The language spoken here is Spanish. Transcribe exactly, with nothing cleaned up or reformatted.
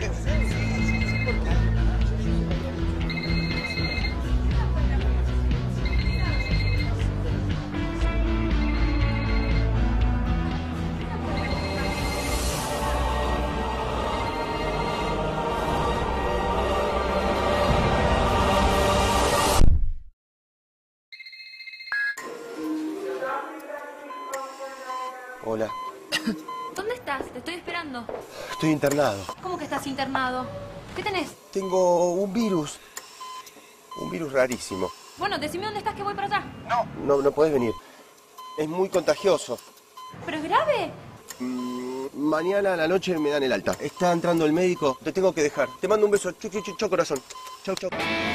Hola. ¿Dónde estás? Te estoy esperando. Estoy internado. ¿Cómo que estás internado? ¿Qué tenés? Tengo un virus. Un virus rarísimo. Bueno, decime dónde estás que voy para allá. No. No, no podés venir. Es muy contagioso. ¿Pero es grave? Mm, mañana a la noche me dan el alta. Está entrando el médico. Te tengo que dejar. Te mando un beso. Chau, chau, chau, chau, corazón. Chau, chau.